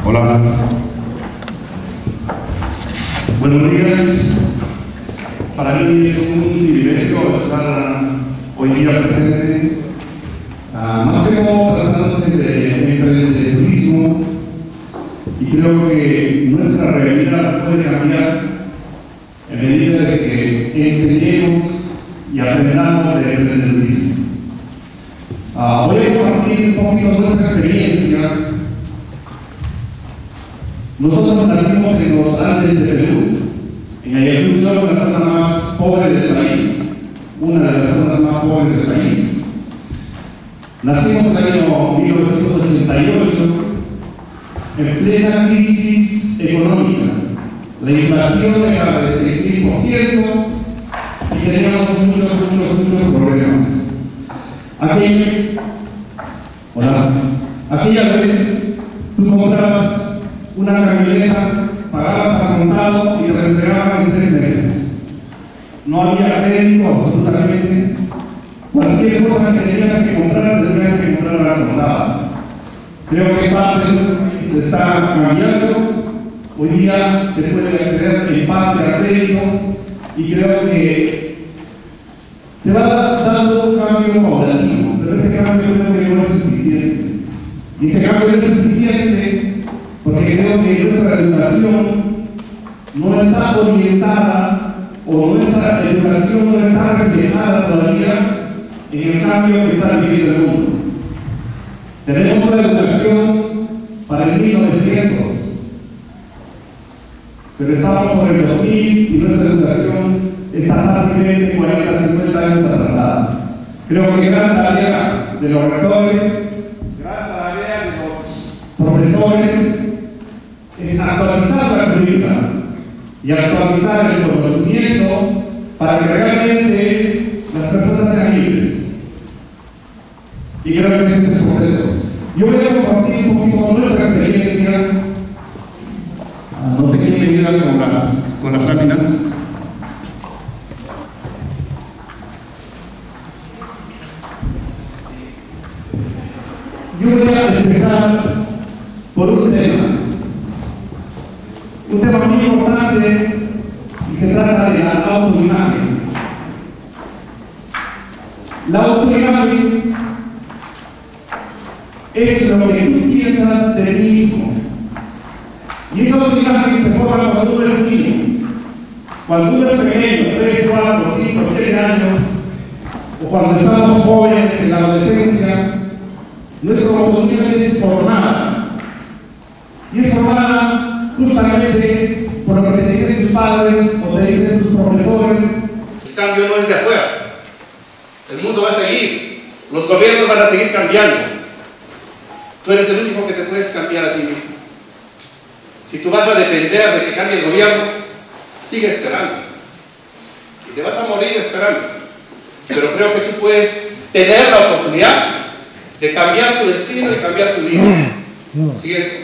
Hola. Buenos días. Para mí es un privilegio estar hoy día presente, más que todo tratándose de turismo, y creo que nuestra realidad puede cambiar en medida de que enseñemos y aprendamos de emprendedurismo. Voy a compartir un poquito nuestra experiencia. Nosotros nacimos en los Andes de Perú, en Ayacucho, la zona más pobre del país, una de las zonas más pobres del país. Nacimos en el año 1988, en plena crisis económica. La inflación era de 6.000% y teníamos muchos problemas. Aquella vez tú comprabas una camioneta, pagabas al contado y te entregaban en 3 meses. No había crédito absolutamente. Cualquier cosa que tenías que comprar al contado. Creo que parte de nuestro país se está cambiando. Hoy día se puede acceder en parte a crédito y creo que se va dando un cambio paulatino, pero ese cambio creo que no es suficiente. Y ese cambio no es suficiente porque creo que nuestra educación no está orientada o nuestra educación no está reflejada todavía en el cambio que está viviendo el mundo. Tenemos una educación para el 1900, pero estamos sobre el 2000 y nuestra educación está fácilmente 40, 50 años atrasada. Creo que gran tarea de los rectores, gran tarea de los profesores es actualizar la currícula y actualizar el conocimiento para que realmente las personas sean libres. Y creo que ese es el proceso. Yo voy a compartir un poquito nuestra experiencia. No sé quién me ayuda con las láminas. Yo voy a empezar por un tema muy importante y se trata de la autoimagen. La autoimagen es lo que tú piensas de ti mismo. Y esa autoimagen se forma cuando tú eres niño. Cuando tú eres pequeño, 3, 4, 5, 6 años, o cuando estamos jóvenes en la adolescencia, nuestra autoimagen es formada. Y es formada justamente por lo que te dicen tus padres o te dicen tus profesores. El cambio no es de afuera. El mundo va a seguir. Los gobiernos van a seguir cambiando. Tú eres el único que te puedes cambiar a ti mismo. Si tú vas a depender de que cambie el gobierno, sigue esperando. Y te vas a morir esperando. Pero creo que tú puedes tener la oportunidad de cambiar tu destino y cambiar tu vida. Siguiente.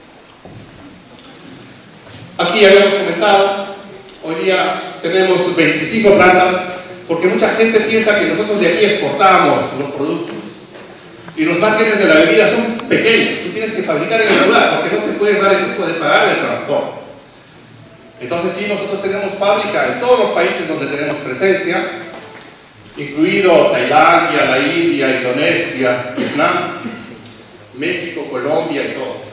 Aquí habíamos comentado, hoy día tenemos 25 plantas, porque mucha gente piensa que nosotros de aquí exportamos los productos. Y los márgenes de la bebida son pequeños, tú tienes que fabricar en el lugar, porque no te puedes dar el lujo de pagar el transporte. Entonces sí, nosotros tenemos fábrica en todos los países donde tenemos presencia, incluido Tailandia, la India, Indonesia, Vietnam, México, Colombia y todo.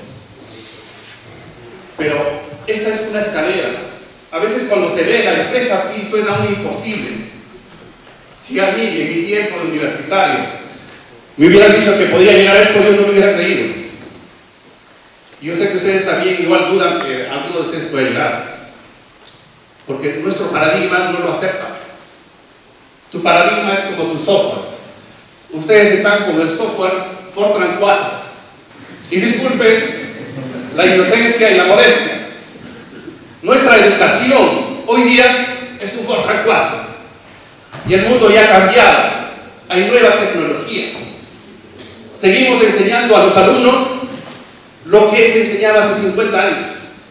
Pero esta es una escalera. A veces cuando se ve la empresa así suena muy imposible. Si a mí en mi tiempo de universitario me hubieran dicho que podía llegar a esto, yo no me hubiera creído. Yo sé que ustedes también igual dudan que alguno de ustedes puede llegar, porque nuestro paradigma no lo acepta. Tu paradigma es como tu software. Ustedes están como el software Fortran 4. Y disculpen la inocencia y la modestia. Nuestra educación hoy día es un Fortran 4. Y el mundo ya ha cambiado. Hay nueva tecnología. Seguimos enseñando a los alumnos lo que se enseñaba hace 50 años.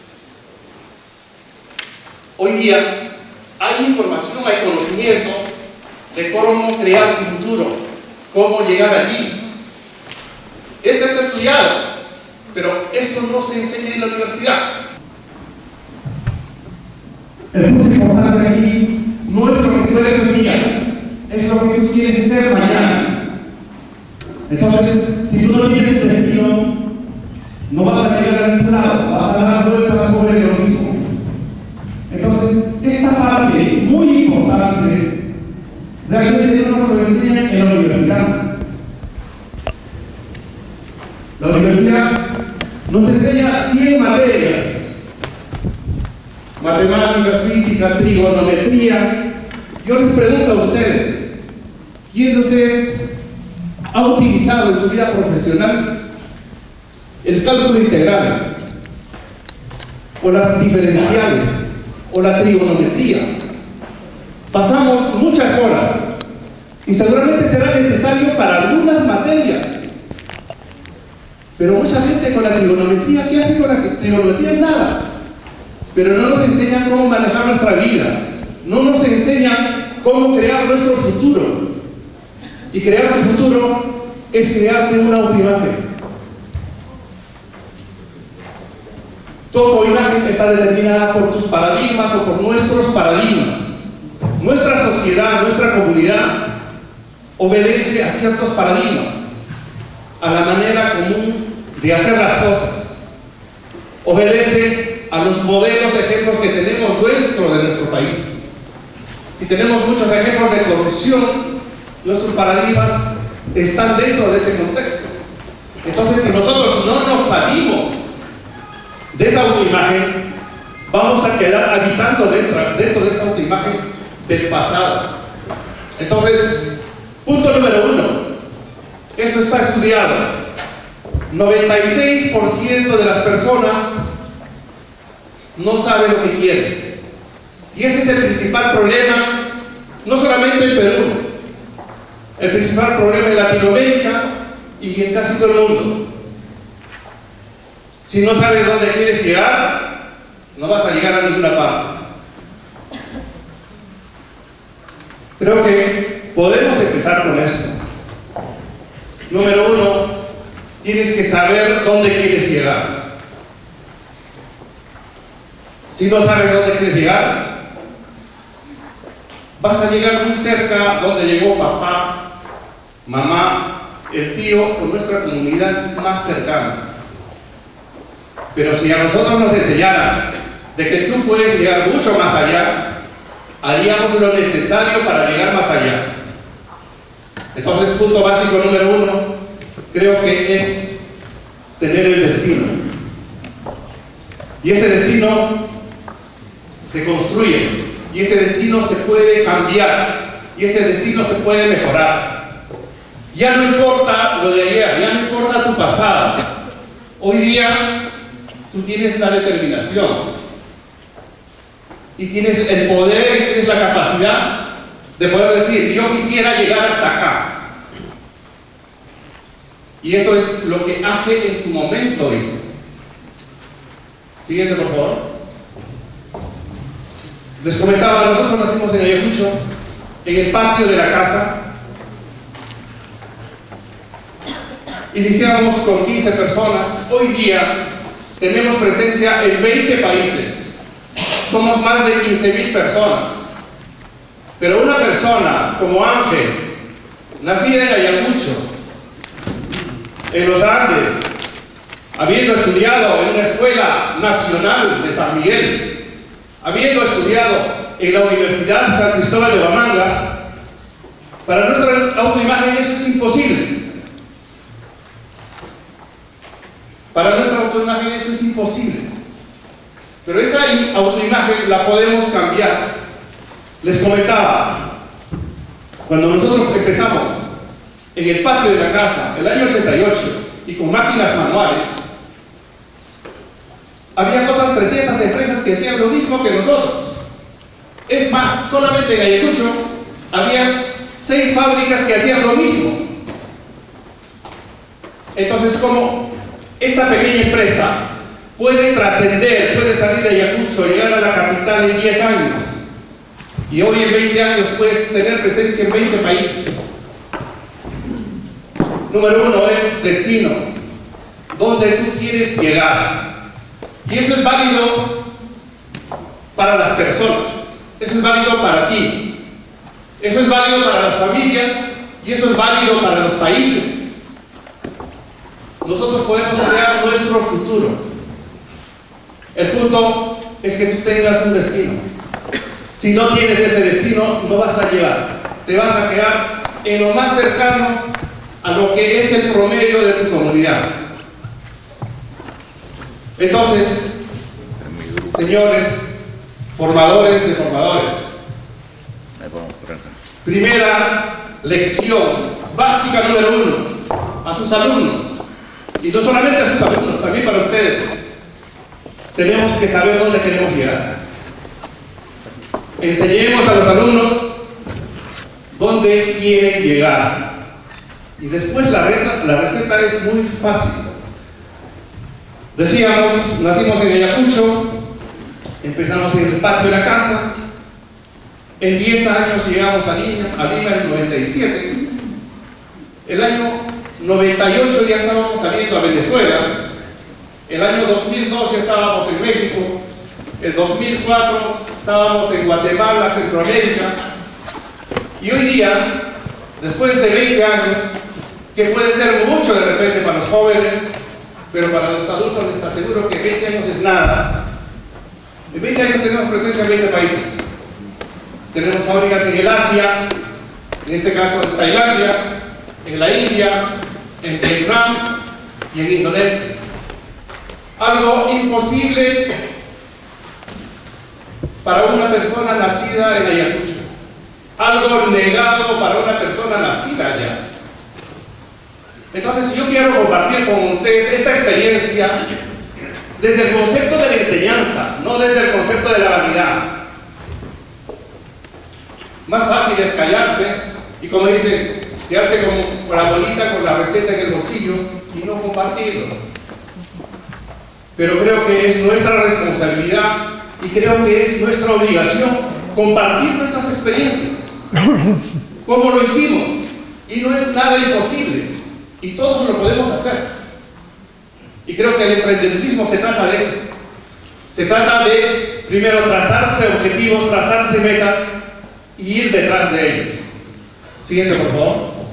Hoy día hay información, hay conocimiento de cómo crear tu futuro, cómo llegar allí. Esto está estudiado, pero esto no se enseña en la universidad. El punto importante aquí no es lo que tú eres hoy día, es lo que tú quieres ser mañana. Entonces, si tú no tienes tu destino, no vas a llegar a ningún lado, vas a dar vueltas sobre lo mismo. Entonces, esa parte muy importante realmente no nos lo enseñan en la universidad. La universidad nos enseña 100 materias: matemáticas, física, trigonometría. Yo les pregunto a ustedes, ¿quién de ustedes ha utilizado en su vida profesional el cálculo integral, o las diferenciales, o la trigonometría? Pasamos muchas horas y seguramente será necesario para algunas materias, pero mucha gente con la trigonometría, ¿qué hace con la trigonometría? Nada. Pero no nos enseñan cómo manejar nuestra vida, no nos enseñan cómo crear nuestro futuro. Y crear tu futuro es crearte una autoimagen. Tu autoimagen está determinada por tus paradigmas o por nuestros paradigmas. Nuestra sociedad, nuestra comunidad obedece a ciertos paradigmas, a la manera común de hacer las cosas. Obedece a los modelos, ejemplos que tenemos dentro de nuestro país. Si tenemos muchos ejemplos de corrupción, nuestros paradigmas están dentro de ese contexto. Entonces, si nosotros no nos salimos de esa autoimagen, vamos a quedar habitando dentro de esa autoimagen del pasado. Entonces, punto número 1, esto está estudiado: 96% de las personas no saben lo que quieren, y ese es el principal problema, no solamente en Perú, el principal problema en Latinoamérica y en casi todo el mundo. Si no sabes dónde quieres llegar, no vas a llegar a ninguna parte. Creo que podemos empezar con esto. Número 1, tienes que saber dónde quieres llegar. Si no sabes dónde quieres llegar, vas a llegar muy cerca donde llegó papá, mamá, el tío o nuestra comunidad más cercana. Pero si a nosotros nos enseñaran de que tú puedes llegar mucho más allá, haríamos lo necesario para llegar más allá. Entonces, punto básico número 1, creo que es tener el destino. Y ese destino se construye, y ese destino se puede cambiar, y ese destino se puede mejorar. Ya no importa lo de ayer, ya no importa tu pasado. Hoy día tú tienes la determinación y tienes el poder y tienes la capacidad de poder decir: yo quisiera llegar hasta acá. Y eso es lo que Aje en su momento hizo. Siguiente, por favor. Les comentaba, nosotros nacimos en Ayacucho, en el patio de la casa. Iniciamos con 15 personas. Hoy día tenemos presencia en 20 países. Somos más de 15.000 personas. Pero una persona como Ángel, nacida en Ayacucho, en los Andes, habiendo estudiado en una escuela nacional de San Miguel, habiendo estudiado en la Universidad de San Cristóbal de Huamanga, para nuestra autoimagen eso es imposible. Para nuestra autoimagen eso es imposible. Pero esa autoimagen la podemos cambiar. Les comentaba, cuando nosotros empezamos en el patio de la casa, el año 88, y con máquinas manuales, había otras 300 empresas que hacían lo mismo que nosotros. Es más, solamente en Ayacucho había 6 fábricas que hacían lo mismo. Entonces, ¿cómo esta pequeña empresa puede trascender, puede salir de Ayacucho, llegar a la capital en 10 años? Y hoy en 20 años puedes tener presencia en 20 países. Número 1 es destino. donde tú quieres llegar. Y eso es válido para las personas, eso es válido para ti, eso es válido para las familias y eso es válido para los países. Nosotros podemos crear nuestro futuro. El punto es que tú tengas un destino. Si no tienes ese destino, no vas a llegar. Te vas a quedar en lo más cercano a lo que es el promedio de tu comunidad. Entonces, señores, formadores de formadores, primera lección básica número 1 a sus alumnos, y no solamente a sus alumnos, también para ustedes. Tenemos que saber dónde queremos llegar. Enseñemos a los alumnos dónde quieren llegar. Y después la receta es muy fácil. Decíamos, nacimos en Ayacucho, empezamos en el patio de la casa, en 10 años llegamos a Lima en el 97, el año 98 ya estábamos saliendo a Venezuela, el año 2002 ya estábamos en México, el 2004 estábamos en Guatemala, Centroamérica, y hoy día, después de 20 años, que puede ser mucho de repente para los jóvenes, pero para los adultos les aseguro que 20 años es nada. En 20 años tenemos presencia en 20 países. Tenemos fábricas en el Asia, en este caso en Tailandia, en la India, en Vietnam y en Indonesia. Algo imposible para una persona nacida en Ayacucho. Algo negado para una persona nacida allá. Entonces yo quiero compartir con ustedes esta experiencia desde el concepto de la enseñanza, no desde el concepto de la vanidad. Más fácil es callarse y, como dicen, quedarse con la abuelita con la receta en el bolsillo y no compartirlo. Pero creo que es nuestra responsabilidad y creo que es nuestra obligación compartir nuestras experiencias. Como lo hicimos, y no es nada imposible. Y todos lo podemos hacer. Y creo que el emprendedurismo se trata de eso. Se trata de, primero, trazarse objetivos, trazarse metas y ir detrás de ellos. Siguiente, por favor.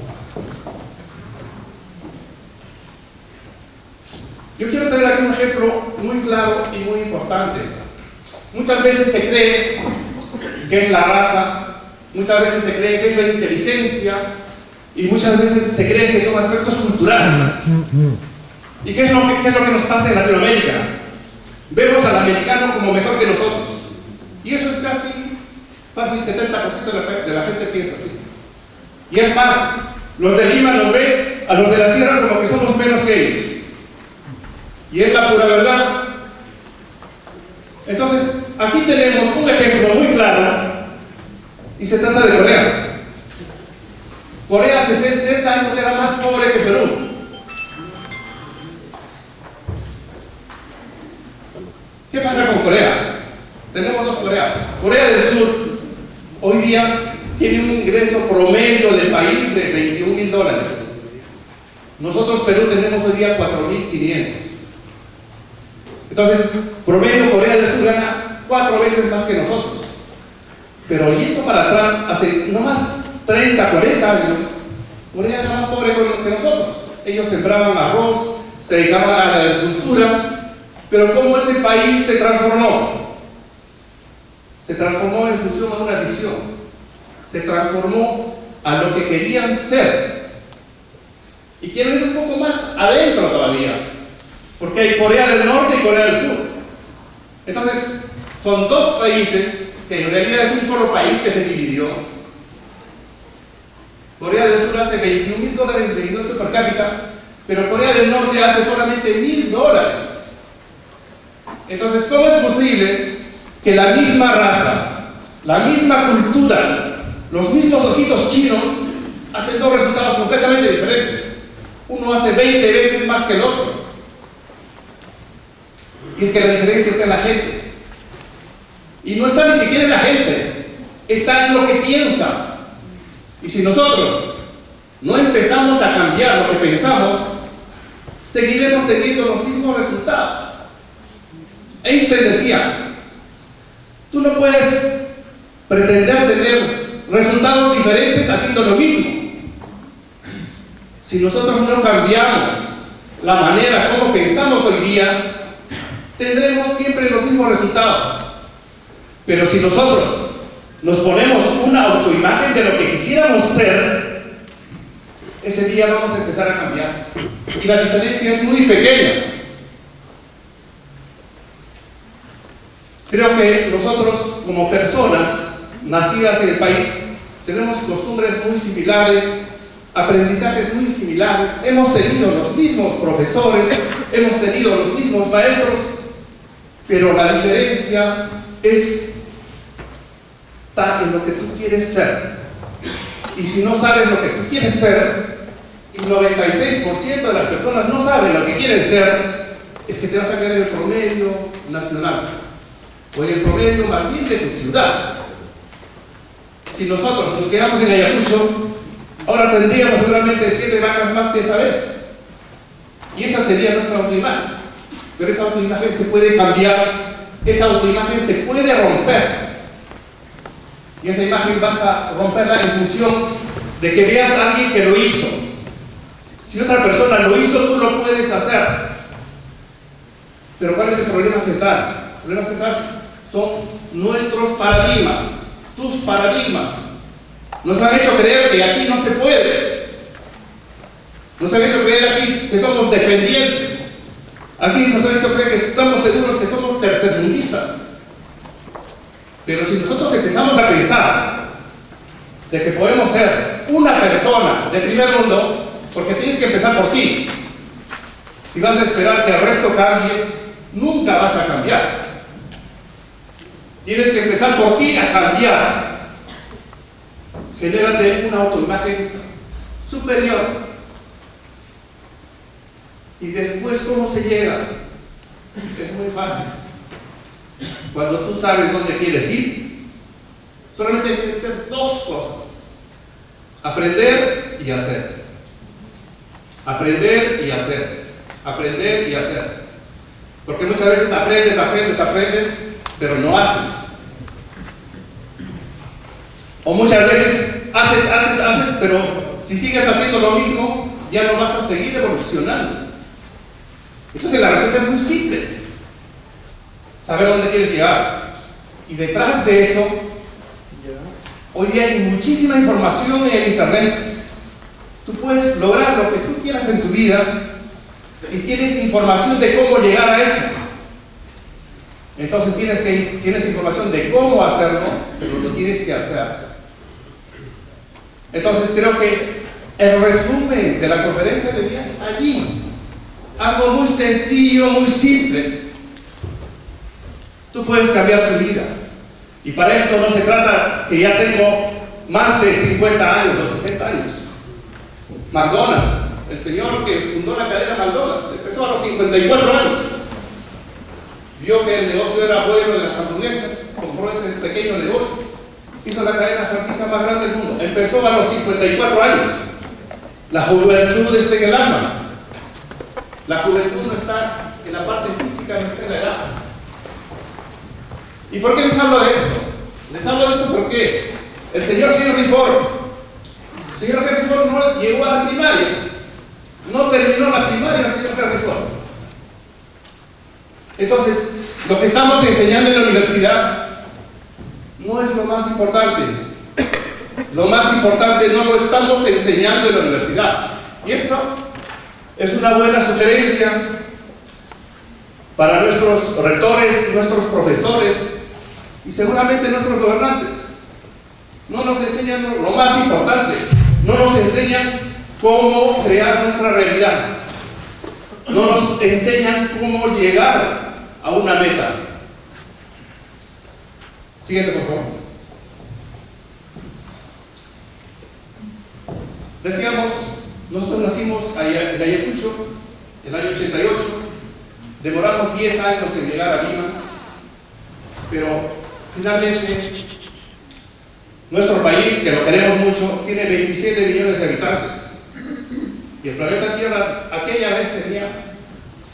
Yo quiero traer aquí un ejemplo muy claro y muy importante. Muchas veces se cree que es la raza, muchas veces se cree que es la inteligencia, y muchas veces se cree que son aspectos culturales. ¿Y qué es lo que nos pasa en Latinoamérica? Vemos al americano como mejor que nosotros. Y eso es casi 70% de la gente piensa así. Y es más, los de Lima nos ven a los de la sierra como que somos menos que ellos. Y es la pura verdad. Entonces, aquí tenemos un ejemplo muy claro, y se trata de Corea. Corea hace 60 años era más pobre que Perú. ¿Qué pasa con Corea? Tenemos dos Coreas. Corea del Sur hoy día tiene un ingreso promedio del país de $21,000. Nosotros, Perú, tenemos hoy día 4.500. Entonces, promedio Corea del Sur gana 4 veces más que nosotros. Pero yendo para atrás, hace no más 30, 40 años, Corea era más pobre que nosotros. Ellos sembraban arroz, se dedicaban a la agricultura, pero ¿cómo ese país se transformó? Se transformó en función de una visión, se transformó a lo que querían ser. Y quiero ir un poco más adentro todavía, porque hay Corea del Norte y Corea del Sur. Entonces, son dos países que en realidad es un solo país que se dividió. Corea del Sur hace $21,000 de ingreso per cápita, pero Corea del Norte hace solamente $1,000. Entonces, ¿cómo es posible que la misma raza, la misma cultura, los mismos ojitos chinos hacen dos resultados completamente diferentes? Uno hace 20 veces más que el otro. Y es que la diferencia está en la gente. Y no está ni siquiera en la gente, está en lo que piensa. Y si nosotros no empezamos a cambiar lo que pensamos, seguiremos teniendo los mismos resultados. Einstein decía, tú no puedes pretender tener resultados diferentes haciendo lo mismo. Si nosotros no cambiamos la manera como pensamos hoy día, tendremos siempre los mismos resultados. Pero si nosotros nos ponemos una autoimagen de lo que quisiéramos ser, ese día vamos a empezar a cambiar. Y la diferencia es muy pequeña. Creo que nosotros, como personas nacidas en el país, tenemos costumbres muy similares, aprendizajes muy similares, hemos tenido los mismos profesores, hemos tenido los mismos maestros, pero la diferencia está en lo que tú quieres ser. Y si no sabes lo que tú quieres ser, y el 96% de las personas no saben lo que quieren ser, es que te vas a quedar en el promedio nacional, o en el promedio más bien de tu ciudad. Si nosotros nos quedamos en Ayacucho, ahora tendríamos seguramente 7 vacas más que esa vez. Y esa sería nuestra autoimagen. Pero esa autoimagen se puede cambiar, esa autoimagen se puede romper. Y esa imagen vas a romperla en función de que veas a alguien que lo hizo. Si otra persona lo hizo, tú lo puedes hacer. Pero ¿cuál es el problema central? El problema central son nuestros paradigmas, tus paradigmas. Nos han hecho creer que aquí no se puede. Nos han hecho creer aquí que somos dependientes. Aquí nos han hecho creer que estamos seguros que somos tercermundistas. Pero si nosotros empezamos a pensar de que podemos ser una persona de primer mundo, porque tienes que empezar por ti. Si vas a esperar que el resto cambie, nunca vas a cambiar. Tienes que empezar por ti a cambiar. Genérate una autoimagen superior. Y después, ¿cómo se llega? Es muy fácil. Cuando tú sabes dónde quieres ir, solamente hay que hacer 2 cosas: aprender y hacer. Aprender y hacer. Aprender y hacer. Porque muchas veces aprendes, pero no haces. O muchas veces haces, pero si sigues haciendo lo mismo, ya no vas a seguir evolucionando. Entonces la receta es muy simple: saber dónde quieres llegar. Y detrás de eso, hoy día hay muchísima información en el internet. Tú puedes lograr lo que tú quieras en tu vida y tienes información de cómo llegar a eso. Entonces tienes información de cómo hacerlo, pero lo tienes que hacer. Entonces creo que el resumen de la conferencia de día está allí. Algo muy sencillo, muy simple. Tú puedes cambiar tu vida. Y para esto no se trata que ya tengo más de 50 años o 60 años. McDonald's, el señor que fundó la cadena McDonald's, empezó a los 54 años. Vio que el negocio era bueno en las hamburguesas, compró ese pequeño negocio, hizo la cadena franquicia más grande del mundo. Empezó a los 54 años. La juventud está en el alma. La juventud no está en la parte física, no está en la edad. ¿Y por qué les hablo de esto? Les hablo de esto porque el señor Henry Ford no llegó a la primaria, no terminó la primaria el señor Henry Ford. Entonces, lo que estamos enseñando en la universidad no es lo más importante. Lo más importante no lo estamos enseñando en la universidad. Y esto es una buena sugerencia para nuestros rectores, nuestros profesores y seguramente nuestros gobernantes. No nos enseñan lo más importante, no nos enseñan cómo crear nuestra realidad, no nos enseñan cómo llegar a una meta. Siguiente, por favor. Decíamos, nosotros nacimos en Ayacucho en el año 88, demoramos 10 años en llegar a Lima, pero finalmente nuestro país, que lo queremos mucho, tiene 27 millones de habitantes. Y el planeta Tierra aquella vez tenía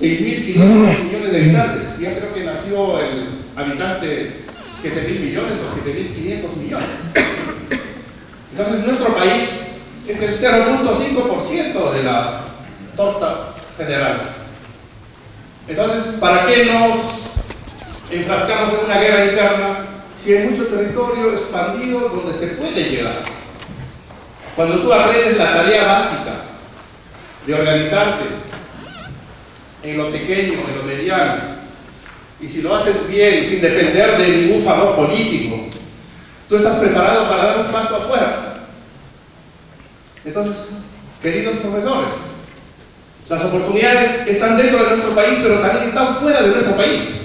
6.500 millones de habitantes. Ya creo que nació el habitante 7.000 millones o 7.500 millones. Entonces nuestro país es el 0.5% de la torta general. Entonces, ¿para qué nos enfrascamos en una guerra interna si hay mucho territorio expandido donde se puede llegar? Cuando tú aprendes la tarea básica de organizarte en lo pequeño, en lo mediano, y si lo haces bien, sin depender de ningún favor político, tú estás preparado para dar un paso afuera. Entonces, queridos profesores, las oportunidades están dentro de nuestro país, pero también están fuera de nuestro país.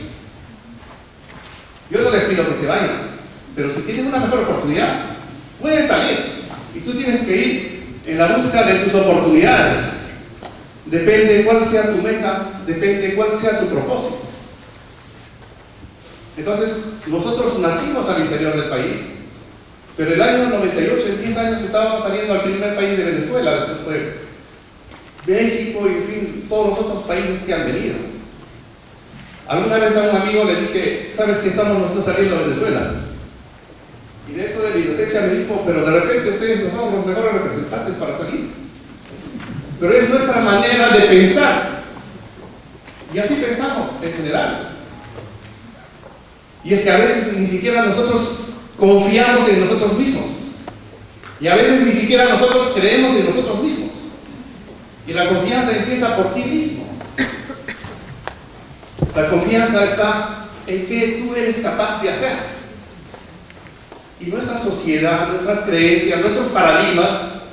Yo no les pido que se vayan, pero si tienen una mejor oportunidad, pueden salir. Y tú tienes que ir en la búsqueda de tus oportunidades. Depende cuál sea tu meta, depende cuál sea tu propósito. Entonces, nosotros nacimos al interior del país, pero el año 98, en 10 años, estábamos saliendo al primer país de Venezuela, después fue México y en fin, todos los otros países que han venido. Alguna vez a un amigo le dije, ¿sabes que estamos nosotros saliendo de Venezuela? Y dentro de la inocencia me dijo, pero de repente ustedes no son los mejores representantes para salir. Pero es nuestra manera de pensar. Y así pensamos en general. Y es que a veces ni siquiera nosotros confiamos en nosotros mismos. Y a veces ni siquiera nosotros creemos en nosotros mismos. Y la confianza empieza por ti mismo. La confianza está en qué tú eres capaz de hacer. Y nuestra sociedad, nuestras creencias, nuestros paradigmas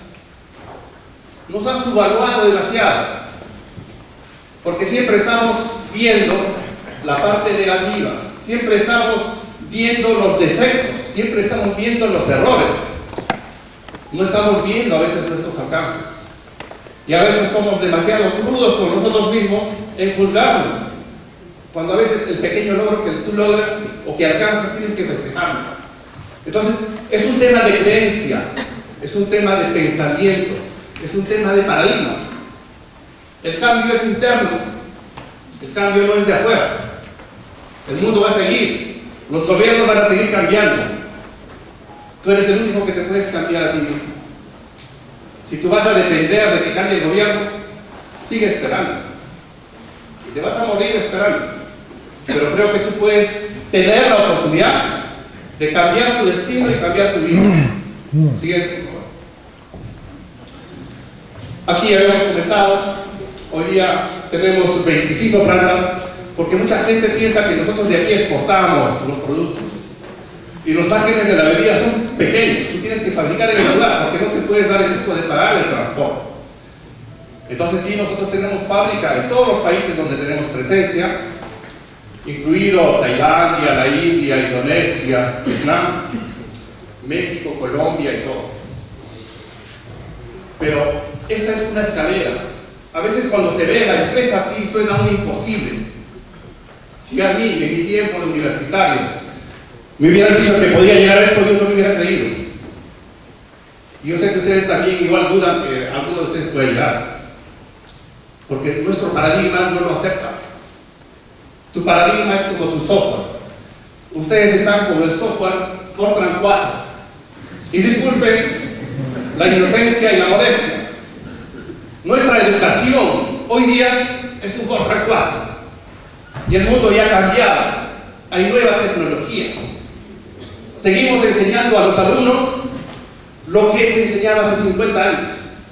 nos han subvaluado demasiado. Porque siempre estamos viendo la parte negativa, siempre estamos viendo los defectos, siempre estamos viendo los errores. No estamos viendo a veces nuestros alcances. Y a veces somos demasiado crudos con nosotros mismos en juzgarnos. Cuando a veces el pequeño logro que tú logras o que alcanzas tienes que festejarlo. Entonces, es un tema de creencia, es un tema de pensamiento, es un tema de paradigmas. El cambio es interno, el cambio no es de afuera. El mundo va a seguir, los gobiernos van a seguir cambiando. Tú eres el único que te puedes cambiar a ti mismo. Si tú vas a depender de que cambie el gobierno, sigue esperando. Y te vas a morir esperando. Pero creo que tú puedes tener la oportunidad de cambiar tu destino y cambiar tu vida. Siguiente. Aquí ya habíamos comentado, hoy día tenemos 25 plantas, porque mucha gente piensa que nosotros de aquí exportamos los productos. Y los márgenes de la bebida son pequeños, tú tienes que fabricar en el lugar, porque no te puedes dar el lujo de pagar el transporte. Entonces sí, nosotros tenemos fábrica en todos los países donde tenemos presencia, incluido Tailandia, la India, Indonesia, Vietnam, México, Colombia y todo. Pero esta es una escalera. A veces cuando se ve la empresa así suena muy imposible. Si a mí, en mi tiempo de universitario, me hubieran dicho que podía llegar a esto, yo no me hubiera creído. Y yo sé que ustedes también igual dudan que alguno de ustedes puede llegar. Porque nuestro paradigma no lo acepta. Tu paradigma es como tu software. Ustedes están con el software Fortran 4. Y disculpen la inocencia y la modestia. Nuestra educación hoy día es un Fortran 4. Y el mundo ya ha cambiado. Hay nueva tecnología. Seguimos enseñando a los alumnos lo que se enseñaba hace 50 años.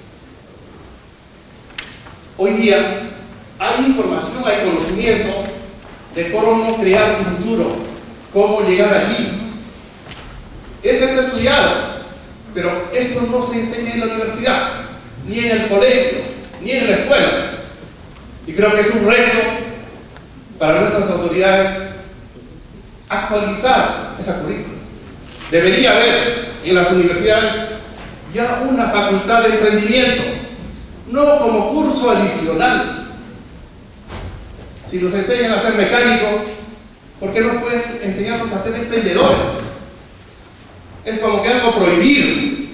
Hoy día hay información, hay conocimiento de cómo crear tu futuro, cómo llegar allí. Esto está estudiado, pero esto no se enseña en la universidad, ni en el colegio, ni en la escuela. Y creo que es un reto para nuestras autoridades actualizar esa currícula. Debería haber en las universidades ya una facultad de emprendimiento, no como curso adicional. Si nos enseñan a ser mecánicos, ¿por qué no pueden enseñarnos a ser emprendedores? Es como que algo prohibido.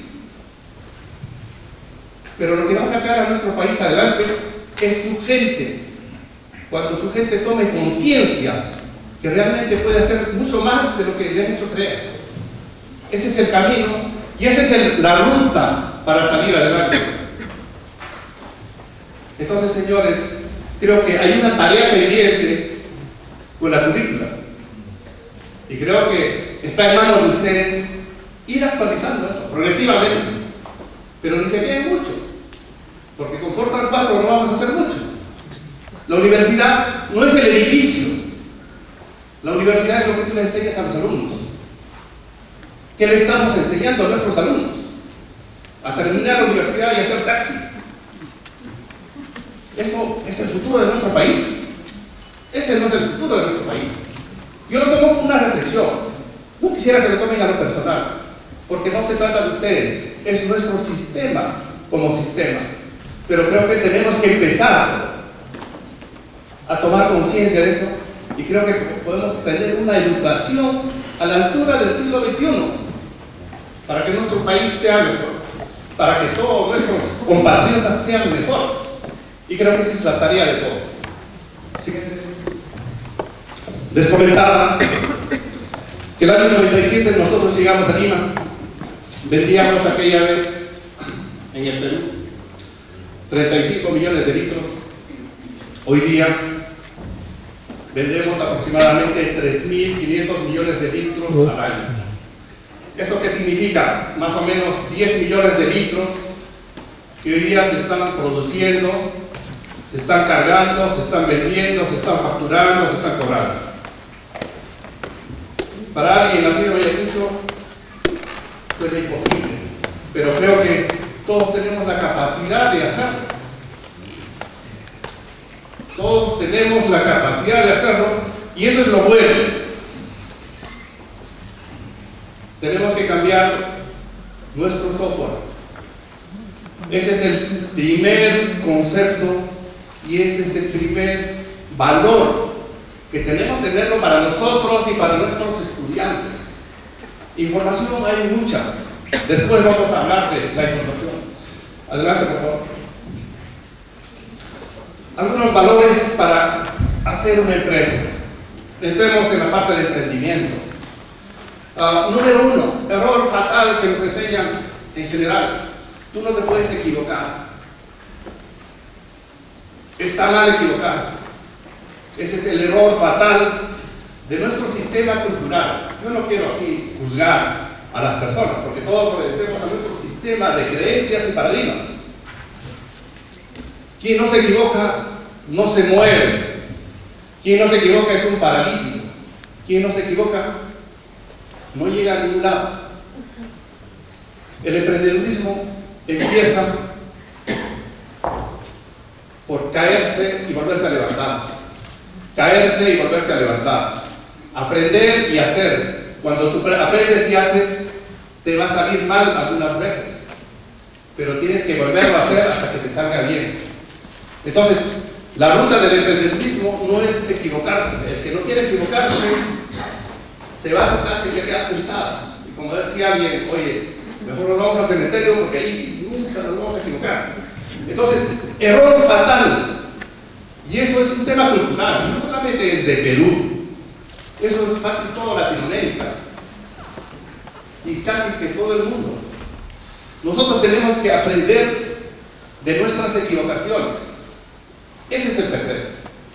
Pero lo que va a sacar a nuestro país adelante es su gente. cuando su gente tome conciencia que realmente puede hacer mucho más de lo que le han hecho creer. Ese es el camino y esa es la ruta para salir adelante. Entonces, señores, creo que hay una tarea pendiente con la currícula y creo que está en manos de ustedes ir actualizando eso progresivamente, pero ni se quede mucho, porque con Fortran 4 no vamos a hacer mucho. La universidad no es el edificio, la universidad es lo que tú le enseñas a los alumnos. ¿Qué le estamos enseñando a nuestros alumnos? A terminar la universidad y hacer taxi. Eso es el futuro de nuestro país. Ese no es el futuro de nuestro país. Yo lo tomo como una reflexión. No quisiera que lo tomen a lo personal, porque no se trata de ustedes, es nuestro sistema como sistema. Pero creo que tenemos que empezar a tomar conciencia de eso y creo que podemos tener una educación a la altura del siglo XXI para que nuestro país sea mejor, para que todos nuestros compatriotas sean mejores. Y creo que esa es la tarea de todos. Siguiente. Les comentaba que el año 97 nosotros llegamos a Lima, vendíamos aquella vez en el Perú 35 millones de litros. Hoy día vendemos aproximadamente 3.500 millones de litros al año. ¿Eso qué significa? Más o menos 10 millones de litros que hoy día se están produciendo, se están cargando, se están vendiendo, se están facturando, se están cobrando. Para alguien nacido en Ayacucho suena imposible, pero creo que todos tenemos la capacidad de hacerlo. Todos tenemos la capacidad de hacerlo y eso es lo bueno. Tenemos que cambiar nuestro software. Ese es el primer concepto y ese es el primer valor que tenemos que tenerlo para nosotros y para nuestros estudiantes. Información hay mucha. Después vamos a hablar de la información. Adelante, por favor. Algunos valores para hacer una empresa. Entremos en la parte de emprendimiento. Número 1, error fatal que nos enseñan en general. Tú no te puedes equivocar. Está mal equivocarse. Ese es el error fatal de nuestro sistema cultural. Yo no quiero aquí juzgar a las personas, porque todos obedecemos a nuestro sistema de creencias y paradigmas. Quien no se equivoca, no se mueve. Quien no se equivoca es un paralítico. Quien no se equivoca, no llega a ningún lado. El emprendedurismo empieza por caerse y volverse a levantar. Caerse y volverse a levantar. Aprender y hacer. Cuando tú aprendes y haces, te va a salir mal algunas veces, pero tienes que volverlo a hacer hasta que te salga bien. Entonces, la ruta del emprendedurismo no es equivocarse. El que no quiere equivocarse se va a su casa y se queda sentado. Y como decía alguien, oye, mejor nos vamos al cementerio porque ahí nunca nos vamos a equivocar. Entonces, error fatal. Y eso es un tema cultural, no solamente es de Perú. Eso es casi toda Latinoamérica y casi que todo el mundo. Nosotros tenemos que aprender de nuestras equivocaciones. Ese es el secreto.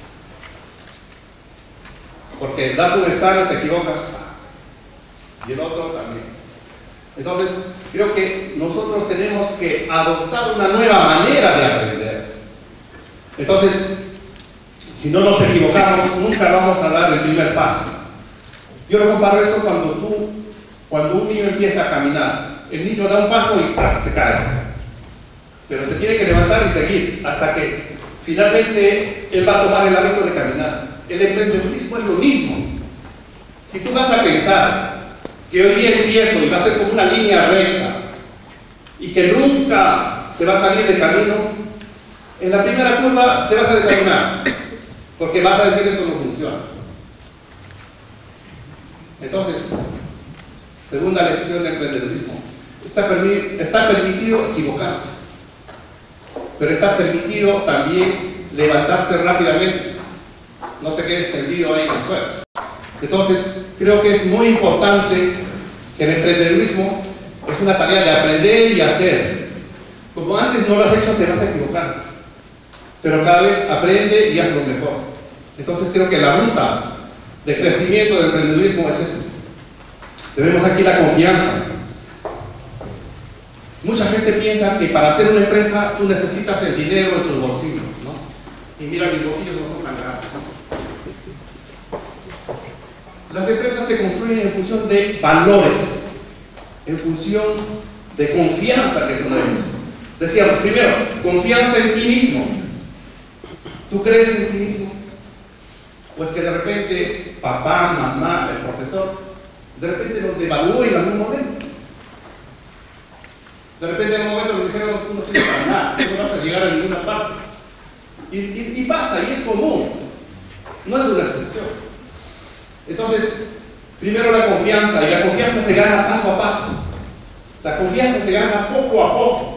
Porque das un examen, te equivocas, y el otro también. Entonces, creo que nosotros tenemos que adoptar una nueva manera de aprender. Entonces, si no nos equivocamos, nunca vamos a dar el primer paso. Yo lo comparo esto cuando un niño empieza a caminar. El niño da un paso y se cae. Pero se tiene que levantar y seguir hasta que finalmente él va a tomar el hábito de caminar. El emprendedurismo es lo mismo. Si tú vas a pensar que hoy día empiezo y va a ser como una línea recta y que nunca se va a salir del camino, en la primera curva te vas a desayunar. Porque vas a decir esto no funciona. Entonces, segunda lección de emprendedurismo. Está permitido equivocarse, pero está permitido también levantarse rápidamente. no te quedes tendido ahí en el suelo. Entonces, creo que es muy importante que el emprendedurismo es una tarea de aprender y hacer. Como antes no lo has hecho, te vas a equivocar. Pero cada vez aprende y hazlo mejor. Entonces, creo que la ruta de crecimiento del emprendedurismo es esa. Tenemos aquí la confianza. Mucha gente piensa que para hacer una empresa tú necesitas el dinero en tus bolsillos, ¿no? Y mira, mis bolsillos no son tan grandes. Las empresas se construyen en función de valores, en función de confianza que son ellos. Decíamos, primero, confianza en ti mismo. ¿Tú crees en ti mismo? Pues que de repente papá, mamá, el profesor, de repente nos devalúa en algún momento. De repente en un momento nos dijeron, tú no sirves para nada, tú no vas a llegar a ninguna parte. Y pasa, y es común. No es una excepción. Entonces, primero la confianza, y la confianza se gana paso a paso. La confianza se gana poco a poco.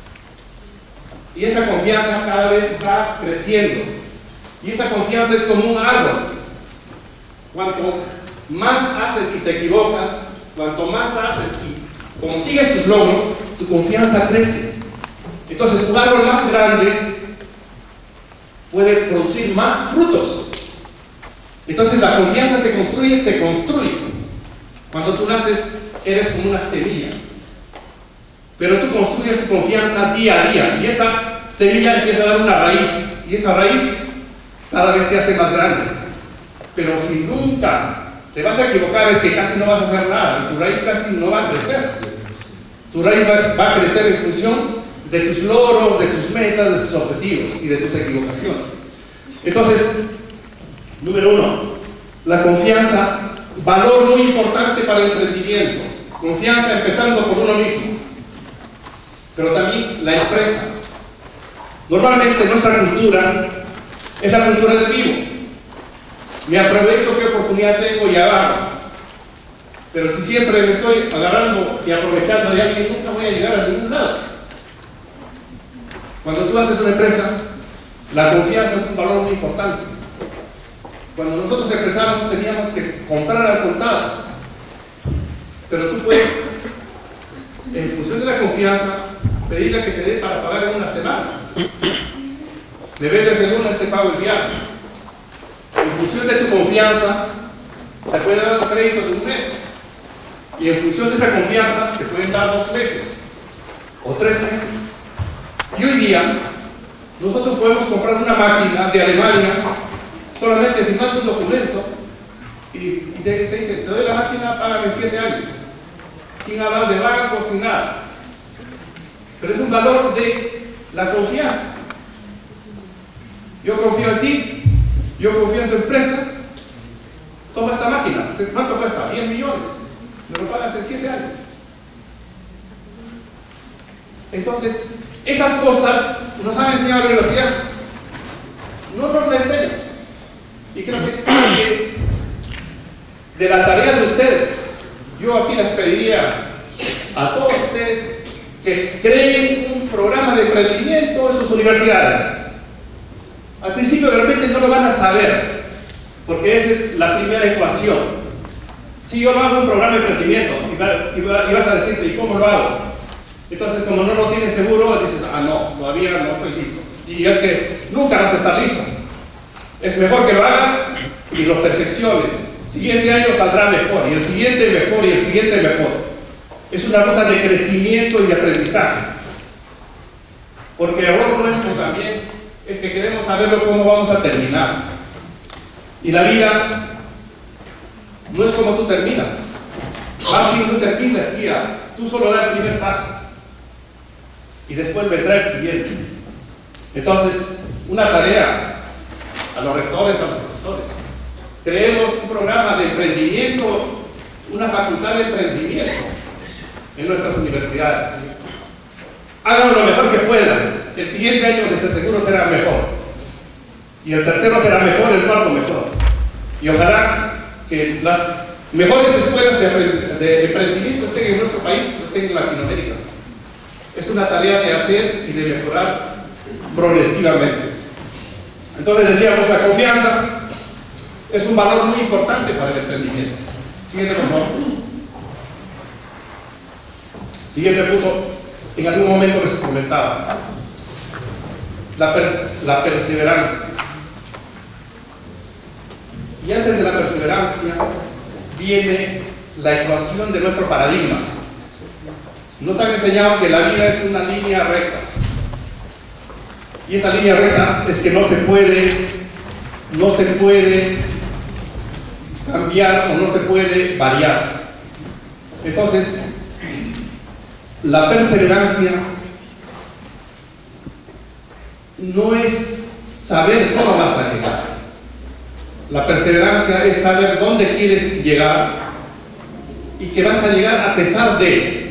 Y esa confianza cada vez va creciendo. Y esa confianza es como un árbol. Cuanto más haces y te equivocas, cuanto más haces y consigues tus logros, tu confianza crece. Entonces, un árbol más grande puede producir más frutos. Entonces, la confianza se construye. Cuando tú naces, eres como una semilla. Pero tú construyes tu confianza día a día. Y esa semilla empieza a dar una raíz. Y esa raíz cada vez se hace más grande. Pero si nunca te vas a equivocar, es que casi no vas a hacer nada. Y tu raíz casi no va a crecer. Tu raíz va a crecer en función de tus logros, de tus metas, de tus objetivos y de tus equivocaciones. Entonces, número uno, la confianza, valor muy importante para el emprendimiento. Confianza empezando por uno mismo. Pero también la empresa. Normalmente nuestra cultura es la cultura del vivo. Me aprovecho qué oportunidad tengo y agarro. Pero si siempre me estoy agarrando y aprovechando de alguien, nunca voy a llegar a ningún lado. Cuando tú haces una empresa, la confianza es un valor muy importante. Cuando nosotros empezamos teníamos que comprar al contado. Pero tú puedes, en función de la confianza, pedirle que te dé para pagar en una semana. De vez de lunes te pago el viernes. En función de tu confianza, te pueden dar un crédito de un mes. Y en función de esa confianza, te pueden dar 2 meses o 3 meses. Y hoy día, nosotros podemos comprar una máquina de Alemania solamente firmando un documento y te dice, te doy la máquina, págame 7 años. Sin hablar de banco, sin nada. Pero es un valor de la confianza. Yo confío en ti, yo confío en tu empresa. Toma esta máquina. ¿Cuánto cuesta? 10 millones. Me lo pagas en 7 años. Entonces, esas cosas nos han enseñado la universidad. No nos la enseñan. Y creo que es parte de la tarea de ustedes. Yo aquí les pediría a todos ustedes que creen un programa de emprendimiento en sus universidades. Al principio de repente no lo van a saber, porque esa es la primera ecuación. Si yo no hago un programa de emprendimiento y vas a decirte, ¿y cómo lo hago? Entonces, como no lo tienes seguro, dices, ah, no, todavía no estoy listo. Y es que nunca vas a estar listo. Es mejor que lo hagas y lo perfecciones. Siguiente año saldrá mejor, y el siguiente mejor, y el siguiente mejor. Es una ruta de crecimiento y de aprendizaje. Porque el error nuestro también es que queremos saberlo cómo vamos a terminar. Y la vida no es como tú terminas. Más bien tú terminas, guía. Tú solo das el primer paso. Y después vendrá el siguiente. Entonces, una tarea a los rectores, a los profesores. Creemos un programa de emprendimiento, una facultad de emprendimiento en nuestras universidades. Hagan lo mejor que puedan. El siguiente año les aseguro será mejor. Y el tercero será mejor, el cuarto mejor. Y ojalá que las mejores escuelas de emprendimiento estén en nuestro país, estén en Latinoamérica. Es una tarea de hacer y de mejorar progresivamente. Entonces decíamos la confianza, es un valor muy importante para el emprendimiento. Siguiente, por favor. Siguiente punto, en algún momento les comentaba, la perseverancia. Y antes de la perseverancia viene la ecuación de nuestro paradigma. Nos han enseñado que la vida es una línea recta. Y esa línea recta es que no se puede cambiar o no se puede variar. Entonces, la perseverancia no es saber cómo vas a llegar. La perseverancia es saber dónde quieres llegar y que vas a llegar a pesar de.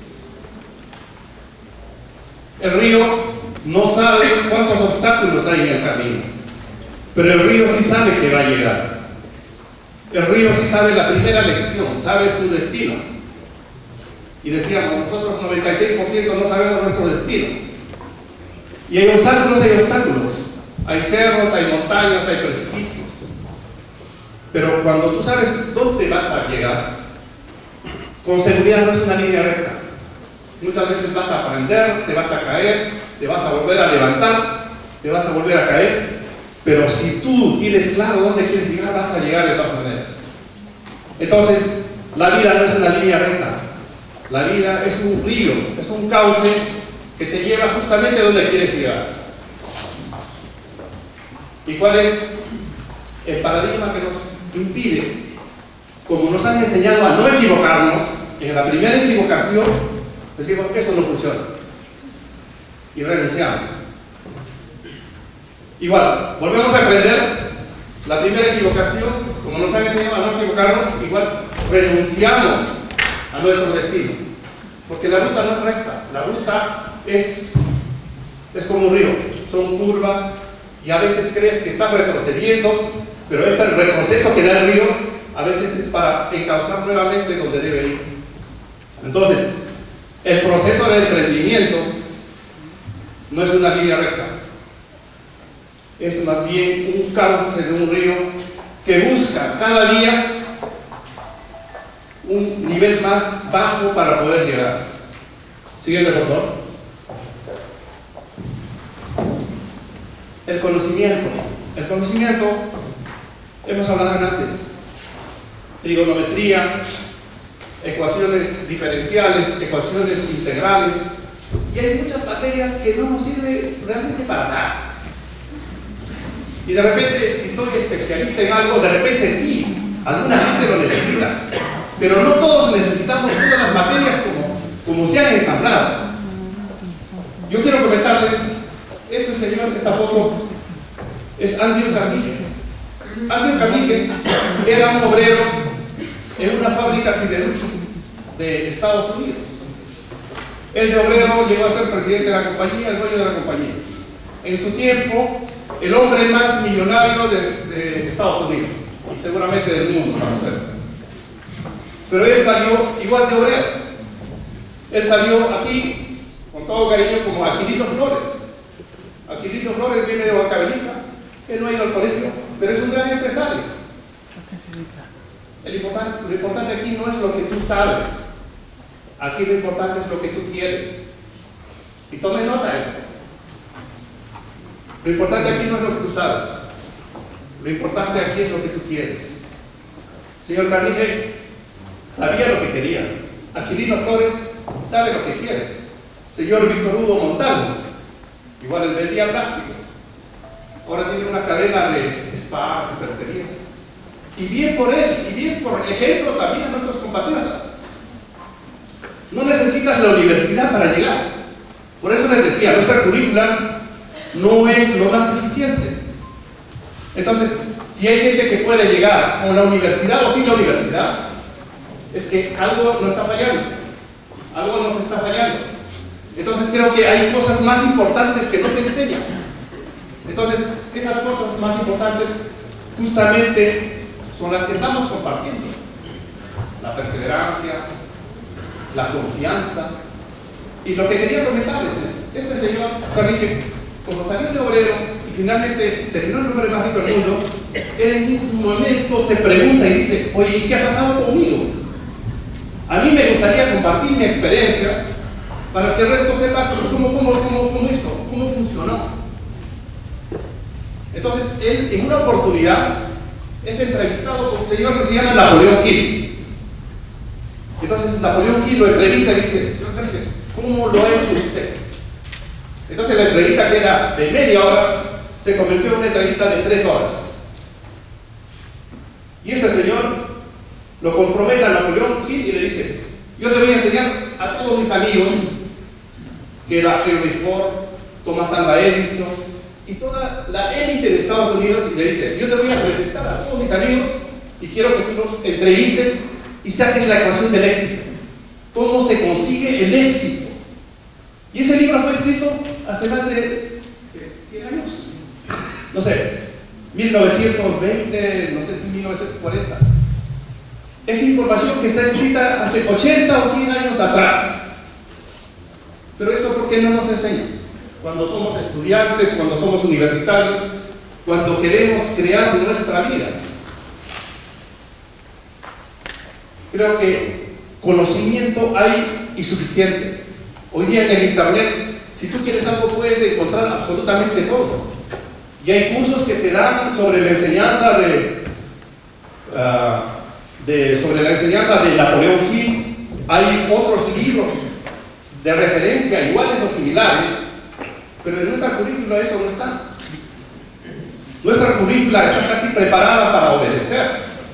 El río no sabe cuántos obstáculos hay en el camino, pero el río sí sabe que va a llegar. El río sí sabe la primera lección, sabe su destino. Y decíamos, nosotros 96% no sabemos nuestro destino. Y hay obstáculos, hay cerros, hay montañas, hay precipicios. Pero cuando tú sabes dónde vas a llegar, con seguridad no es una línea recta. Muchas veces vas a aprender, te vas a caer, te vas a volver a levantar, te vas a volver a caer, pero si tú tienes claro dónde quieres llegar, vas a llegar de todas maneras. Entonces, la vida no es una línea recta. La vida es un río, es un cauce que te lleva justamente a donde quieres llegar. ¿Y cuál es el paradigma que nos impide? Como nos han enseñado a no equivocarnos, en la primera equivocación decimos que esto no funciona y renunciamos. Igual, volvemos a aprender la primera equivocación, como nos han enseñado a no equivocarnos, igual renunciamos a nuestro destino, porque la ruta no es recta, la ruta es como un río, son curvas y a veces crees que estás retrocediendo, pero ese retroceso que da el río a veces es para encauzar nuevamente donde debe ir. Entonces, el proceso de emprendimiento no es una línea recta, es más bien un cauce de un río que busca cada día un nivel más bajo para poder llegar. Siguiente, por favor. El conocimiento. El conocimiento, hemos hablado antes, trigonometría, ecuaciones diferenciales, ecuaciones integrales, y hay muchas materias que no nos sirven realmente para nada. Y de repente, si soy especialista en algo, de repente sí, alguna gente lo necesita, pero no todos necesitamos todas las materias como se han ensamblado. Yo quiero comentarles, este señor, esta foto, es Andrew Carnegie. Andrew Carnegie era un obrero en una fábrica siderúrgica de Estados Unidos. El de obrero llegó a ser presidente de la compañía, el dueño de la compañía. En su tiempo, el hombre más millonario de Estados Unidos, y seguramente del mundo, para ser. Pero él salió igual de obrero. Él salió aquí, con todo cariño, como Aquilino Flores. Aquilino Flores viene de Huancavelica, él no ha ido al colegio, pero es un gran empresario. Lo importante aquí no es lo que tú sabes, aquí lo importante es lo que tú quieres. Y tome nota de esto. Lo importante aquí no es lo que tú sabes, lo importante aquí es lo que tú quieres. Señor Carnegie sabía lo que quería. Aquilino Flores sabe lo que quiere. Señor Víctor Hugo Montalvo, igual él vendía plástico. Ahora tiene una cadena de spa, de perterías. Y bien por él, y bien por ejemplo también a nuestros compatriotas. No necesitas la universidad para llegar. Por eso les decía, nuestra currícula no es lo más eficiente. Entonces, si hay gente que puede llegar con la universidad o sin la universidad, es que algo no está fallando. Algo nos está fallando. Entonces creo que hay cosas más importantes que no se enseñan. Entonces, esas cosas más importantes justamente son las que estamos compartiendo. La perseverancia, la confianza. Y lo que quería comentarles es, este señor Carnegie, como salió de obrero y finalmente terminó el hombre más rico del mundo, en un momento se pregunta y dice, oye, ¿qué ha pasado conmigo? A mí me gustaría compartir mi experiencia para que el resto sepa cómo funcionó. Entonces, él en una oportunidad es entrevistado por un señor que se llama Napoleón Hill. Entonces, Napoleón Hill lo entrevista y dice, señor Henrique, ¿cómo lo ha hecho usted? Entonces, la entrevista que era de media hora se convirtió en una entrevista de 3 horas. Y este señor lo compromete a Napoleón Hill y le dice, yo te voy a enseñar a todos mis amigos, que era Henry Ford, Thomas Alva Edison y toda la élite de Estados Unidos, y le dice, yo te voy a presentar a todos mis amigos y quiero que tú los entrevistes y saques la ecuación del éxito. ¿Cómo se consigue el éxito? Y ese libro fue escrito hace más de 100 años. No sé, 1920, no sé si 1940. Es información que está escrita hace 80 o 100 años atrás. Pero eso, ¿por qué no nos enseña? Cuando somos estudiantes, cuando somos universitarios, cuando queremos crear nuestra vida. Creo que conocimiento hay y suficiente. Hoy día en el internet, si tú quieres algo, puedes encontrar absolutamente todo. Y hay cursos que te dan sobre la enseñanza sobre la enseñanza de Napoleón Hill. Hay otros libros de referencia iguales o similares, pero en nuestra currícula eso no está. Nuestra currícula está casi preparada para obedecer.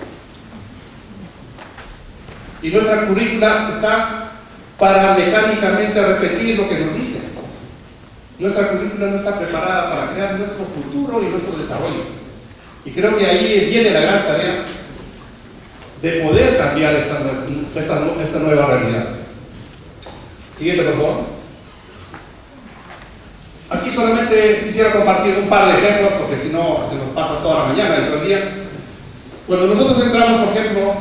Y nuestra currícula está para mecánicamente repetir lo que nos dicen. Nuestra currícula no está preparada para crear nuestro futuro y nuestro desarrollo. Y creo que ahí viene la gran tarea de poder cambiar esta nueva realidad. Siguiente, por favor. Aquí solamente quisiera compartir un par de ejemplos, porque si no se nos pasa toda la mañana y todo el día. Cuando nosotros entramos, por ejemplo,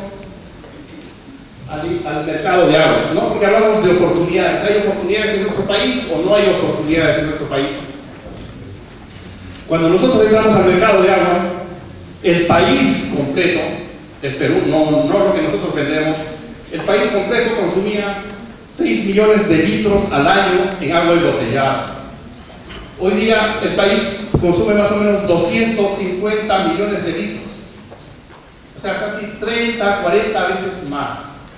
al mercado de aguas, ¿no? Porque hablamos de oportunidades. ¿Hay oportunidades en nuestro país o no hay oportunidades en nuestro país? Cuando nosotros entramos al mercado de agua, el país completo, el Perú, no lo que nosotros vendemos, el país completo consumía 6 millones de litros al año en agua embotellada. Hoy día el país consume más o menos 250 millones de litros. O sea, casi 30, 40 veces más.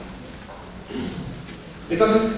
Entonces,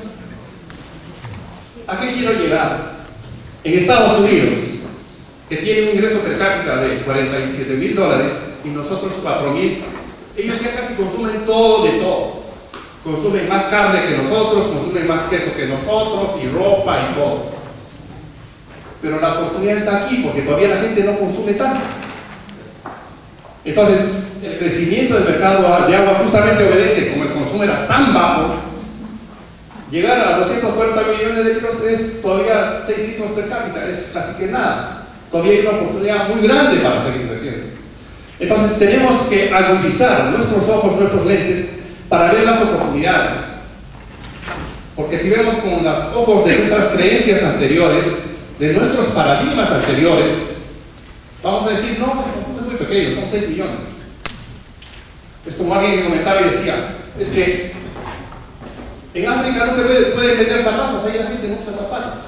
¿a qué quiero llegar? En Estados Unidos, que tiene un ingreso per cápita de $47,000 y nosotros 4,000, ellos ya casi consumen todo de todo. Consumen más carne que nosotros, consumen más queso que nosotros, y ropa y todo. Pero la oportunidad está aquí, porque todavía la gente no consume tanto. Entonces, el crecimiento del mercado de agua justamente obedece, como el consumo era tan bajo, llegar a 240 millones de litros es todavía 6 litros per cápita, es casi que nada. Todavía hay una oportunidad muy grande para seguir creciendo. Entonces tenemos que agudizar nuestros ojos, nuestros lentes, para ver las oportunidades. Porque si vemos con los ojos de nuestras creencias anteriores, de nuestros paradigmas anteriores, vamos a decir, no, es muy pequeño, son 6 millones. Es como alguien que comentaba y decía, es que en África no se puede vender zapatos, ahí la gente no usa zapatos.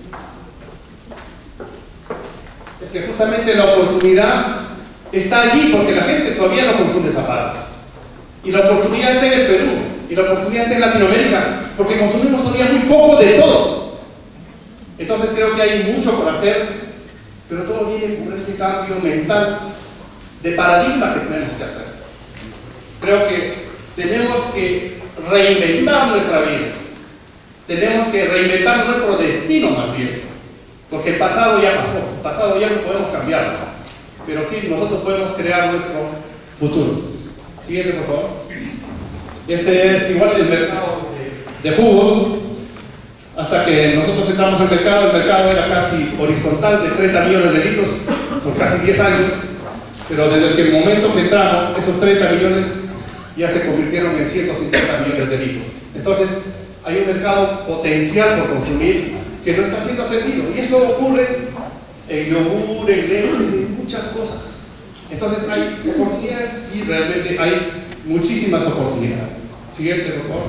Es que justamente la oportunidad está allí porque la gente todavía no consume zapatos. Y la oportunidad está en el Perú, y la oportunidad está en Latinoamérica, porque consumimos todavía muy poco de todo. Entonces creo que hay mucho por hacer, pero todo viene por ese cambio mental de paradigma que tenemos que hacer. Creo que tenemos que reinventar nuestra vida. Tenemos que reinventar nuestro destino más bien. Porque el pasado ya pasó, el pasado ya no podemos cambiarlo. Pero sí, nosotros podemos crear nuestro futuro. Siguiente, por favor. Este es igual el mercado de jugos. Hasta que nosotros entramos al mercado, el mercado era casi horizontal de 30 millones de litros por casi 10 años. Pero desde el momento que entramos, esos 30 millones ya se convirtieron en 150 millones de litros. Entonces, hay un mercado potencial por consumir que no está siendo atendido. Y eso ocurre en yogur, en leches, en muchas cosas. Entonces hay oportunidades, sí, realmente hay muchísimas oportunidades. Siguiente, por favor.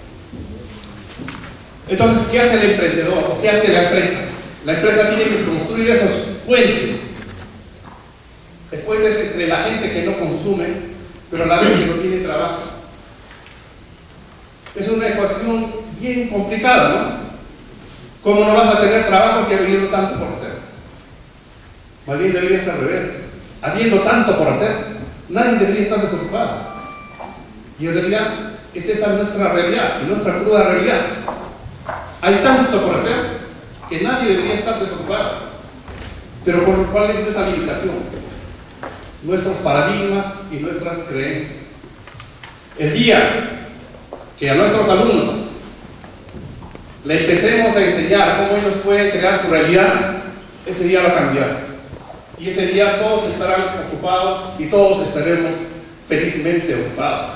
Entonces, ¿qué hace el emprendedor o qué hace la empresa? La empresa tiene que construir esos puentes. Puentes entre la gente que no consume, pero a la vez que no tiene trabajo. Es una ecuación bien complicada, ¿no? ¿Cómo no vas a tener trabajo si ha habido tanto por hacer? Más bien debería ser al revés. Habiendo tanto por hacer, nadie debería estar desocupado. Y en realidad, es esa nuestra realidad, y nuestra cruda realidad. Hay tanto por hacer que nadie debería estar desocupado. Pero ¿cuál es nuestra limitación? Nuestros paradigmas y nuestras creencias. El día que a nuestros alumnos le empecemos a enseñar cómo ellos pueden crear su realidad, ese día va a cambiar. Y ese día todos estarán ocupados y todos estaremos felizmente ocupados.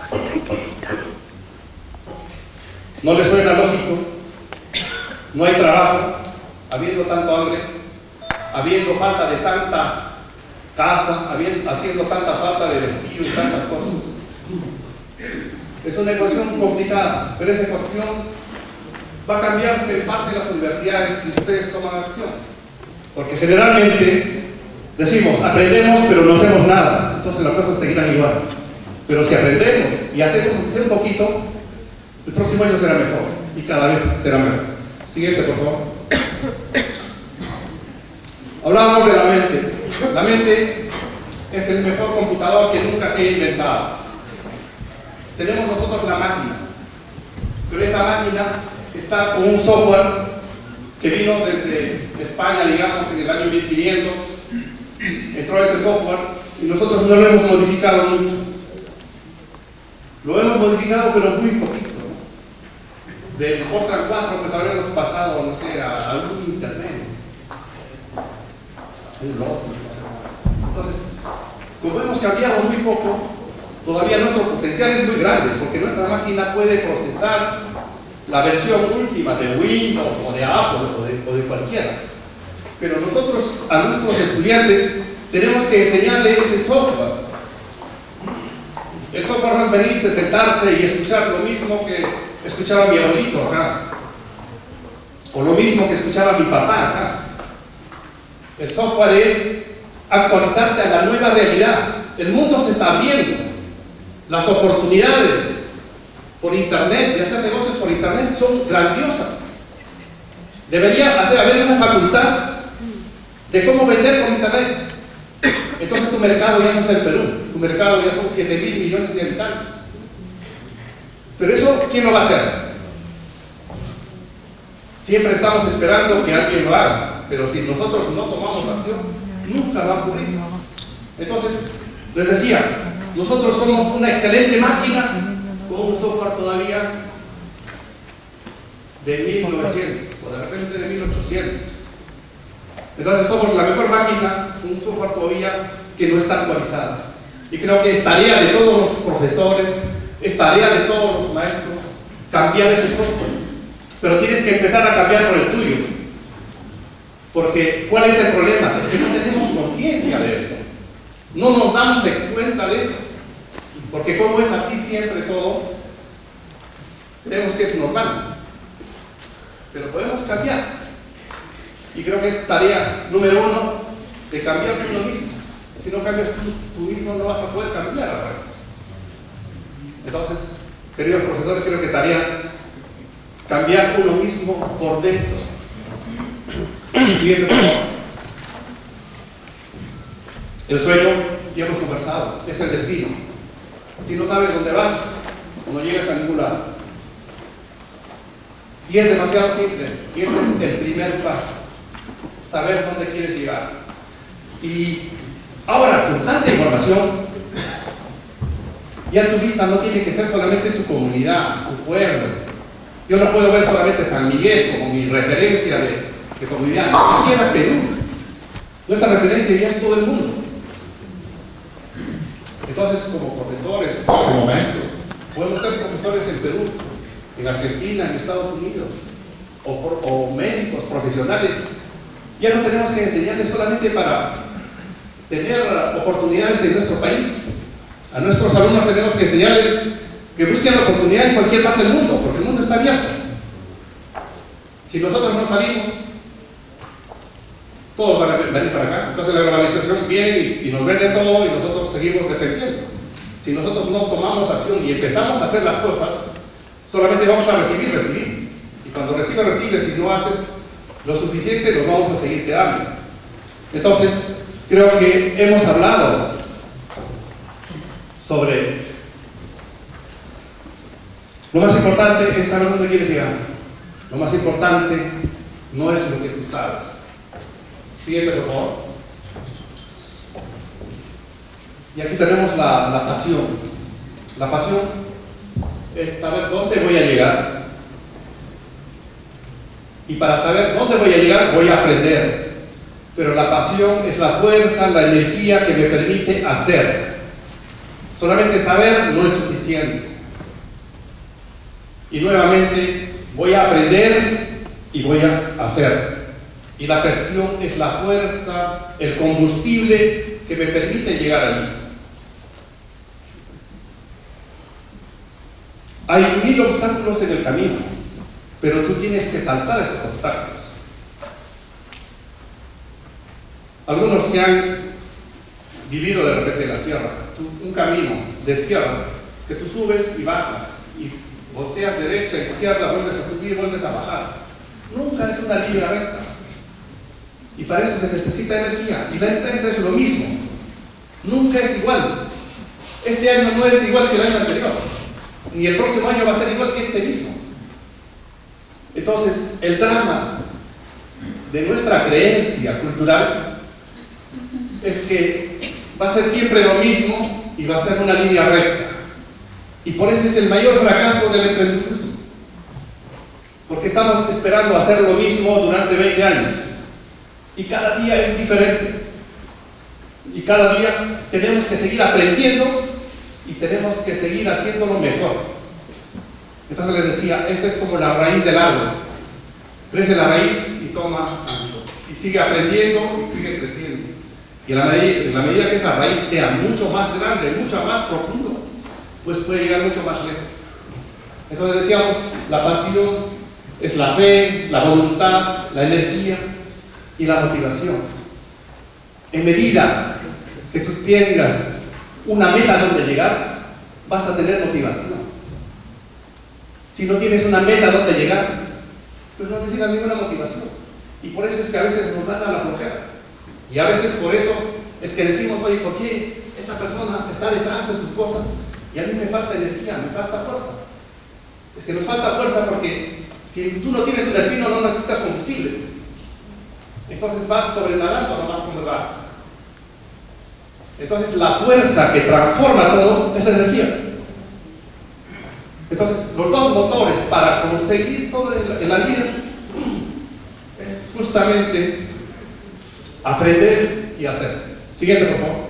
¿No les suena lógico? No hay trabajo, habiendo tanto hambre, habiendo falta de tanta casa, haciendo tanta falta de vestido y tantas cosas. Es una ecuación complicada, pero esa ecuación va a cambiarse en parte de las universidades si ustedes toman acción. Porque generalmente decimos, aprendemos pero no hacemos nada, entonces las cosas seguirán igual. Pero si aprendemos y hacemos un poquito, el próximo año será mejor y cada vez será mejor. Siguiente, por favor. Hablábamos de la mente. La mente es el mejor computador que nunca se ha inventado. Tenemos nosotros la máquina, pero esa máquina está con un software que vino desde España, digamos, en el año 1500. Entró ese software y nosotros no lo hemos modificado mucho. Lo hemos modificado, pero muy poquito. Del Fortran 4 pues habremos pasado, no sé, a algún internet. Entonces, como hemos cambiado muy poco, todavía nuestro potencial es muy grande, porque nuestra máquina puede procesar la versión última de Windows o de Apple o de cualquiera. Pero nosotros a nuestros estudiantes tenemos que enseñarle ese software. El software no es venirse, sentarse y escuchar lo mismo que escuchaba mi abuelito acá, o lo mismo que escuchaba mi papá acá. El software es actualizarse a la nueva realidad. El mundo se está abriendo. Las oportunidades por internet, de hacer negocios por internet, son grandiosas. Debería haber una facultad de cómo vender por internet. Entonces tu mercado ya no es el Perú, tu mercado ya son 7.000 millones de habitantes. Pero eso, ¿quién lo va a hacer? Siempre estamos esperando que alguien lo haga. Pero si nosotros no tomamos acción, nunca va a ocurrir. Entonces, les decía, nosotros somos una excelente máquina con un software todavía de 1900 o de repente de 1800. Entonces somos la mejor máquina con un software todavía que no está actualizado. Y creo que es tarea de todos los profesores, es tarea de todos los maestros cambiar ese software. Pero tienes que empezar a cambiar por el tuyo. Porque, ¿cuál es el problema? Es que no tenemos conciencia de eso. No nos damos cuenta de eso. Porque como es así siempre todo, creemos que es normal. Pero podemos cambiar. Y creo que es tarea número 1 de cambiarse uno mismo. Si no cambias tú mismo, no vas a poder cambiar al resto. Entonces, queridos profesores, creo que tarea cambiar uno mismo por dentro. Siguiente, por favor. El sueño, ya hemos conversado, es el destino. Si no sabes dónde vas, no llegas a ningún lado. Y es demasiado simple. Y ese es el primer paso. Saber dónde quieres llegar. Y ahora, con tanta información, ya tu vista no tiene que ser solamente tu comunidad, tu pueblo. Yo no puedo ver solamente San Miguel como mi referencia de comunidad, ni siquiera Perú. Nuestra referencia ya es todo el mundo. Entonces, como profesores, como maestros, podemos ser profesores en Perú, en Argentina, en Estados Unidos, o médicos profesionales Ya no tenemos que enseñarles solamente para tener oportunidades en nuestro país. A nuestros alumnos tenemos que enseñarles que busquen oportunidades en cualquier parte del mundo, porque el mundo está abierto. Si nosotros no salimos, todos van a venir para acá. Entonces la globalización viene y nos vende todo y nosotros seguimos dependiendo. Si nosotros no tomamos acción y empezamos a hacer las cosas, solamente vamos a recibir. Y cuando recibes y no haces lo suficiente, nos vamos a seguir quedando. Entonces, creo que hemos hablado sobre lo más importante es saber dónde quieres llegar. Lo más importante no es lo que tú sabes. Siguiente, por favor. Y aquí tenemos la pasión. La pasión es saber dónde voy a llegar. Y para saber dónde voy a llegar, voy a aprender. Pero la pasión es la fuerza, la energía que me permite hacer. Solamente saber no es suficiente. Y nuevamente voy a aprender y voy a hacer. Y la pasión es la fuerza, el combustible que me permite llegar allí. Hay 1000 obstáculos en el camino, pero tú tienes que saltar esos obstáculos. Algunos que han vivido de repente en la sierra, un camino de sierra, que tú subes y bajas, y volteas derecha, izquierda, vuelves a subir, vuelves a bajar. Nunca es una línea recta. Y para eso se necesita energía. Y la empresa es lo mismo. Nunca es igual. Este año no es igual que el año anterior. Ni el próximo año va a ser igual que este mismo. Entonces, el drama de nuestra creencia cultural es que va a ser siempre lo mismo y va a ser una línea recta. Y por eso es el mayor fracaso del emprendedurismo. Porque estamos esperando hacer lo mismo durante 20 años. Y cada día es diferente. Y cada día tenemos que seguir aprendiendo y tenemos que seguir haciéndolo mejor. Entonces les decía, esto es como la raíz del árbol. Crece la raíz y toma ancho. Y sigue aprendiendo y sigue creciendo. Y en la medida que esa raíz sea mucho más grande, mucho más profundo, pues puede llegar mucho más lejos. Entonces decíamos, la pasión es la fe, la voluntad, la energía y la motivación. En medida que tú tengas una meta donde llegar, vas a tener motivación. Si no tienes una meta donde llegar, pues no necesitas ninguna motivación. Y por eso es que a veces nos dan a la flojera. Y a veces por eso es que decimos, oye, ¿por qué esta persona está detrás de sus cosas y a mí me falta energía, me falta fuerza? Es que nos falta fuerza porque si tú no tienes un destino no necesitas combustible. Entonces vas sobrenadando nomás como el barco. Entonces la fuerza que transforma todo es la energía. Entonces los dos motores para conseguir todo en la vida es justamente aprender y hacer. Siguiente, por favor.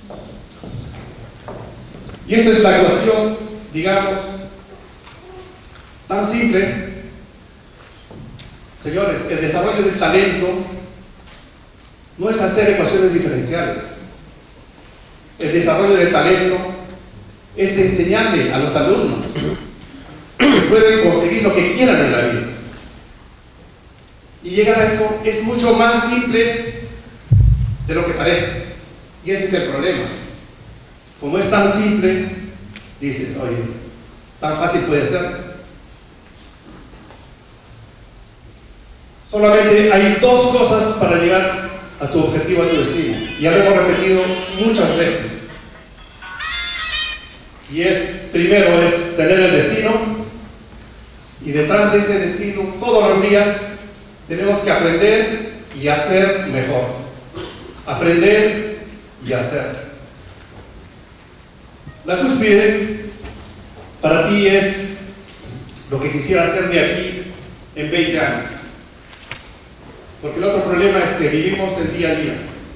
Y esta es la ecuación, digamos, tan simple. Señores, el desarrollo del talento no es hacer ecuaciones diferenciales. El desarrollo del talento es enseñarle a los alumnos que pueden conseguir lo que quieran en la vida. Y llegar a eso es mucho más simple de lo que parece. Y ese es el problema. Como es tan simple, dices, oye, tan fácil puede ser. Solamente hay dos cosas para llegar a tu objetivo, a tu destino. Y ya lo hemos repetido muchas veces. Y primero es tener el destino, y detrás de ese destino, todos los días, tenemos que aprender y hacer mejor. Aprender y hacer. La cúspide para ti es lo que quisiera hacer de aquí en 20 años. Porque el otro problema es que vivimos el día a día.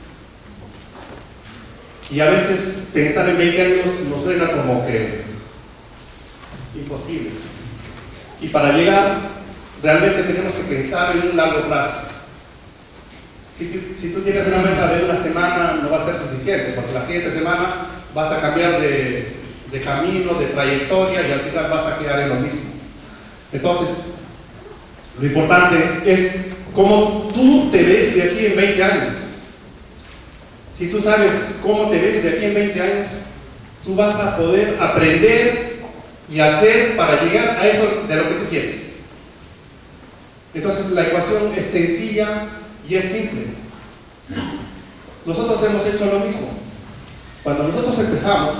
Y a veces pensar en 20 años nos suena como que imposible. Y para llegar, realmente tenemos que pensar en un largo plazo. Si tú tienes una meta de una semana, no va a ser suficiente, porque la siguiente semana vas a cambiar de camino, de trayectoria, y al final vas a quedar en lo mismo. Entonces, lo importante es cómo tú te ves de aquí en 20 años. Si tú sabes cómo te ves de aquí en 20 años, tú vas a poder aprender y hacer para llegar a eso de lo que tú quieres. Entonces la ecuación es sencilla y es simple. Nosotros hemos hecho lo mismo. Cuando nosotros empezamos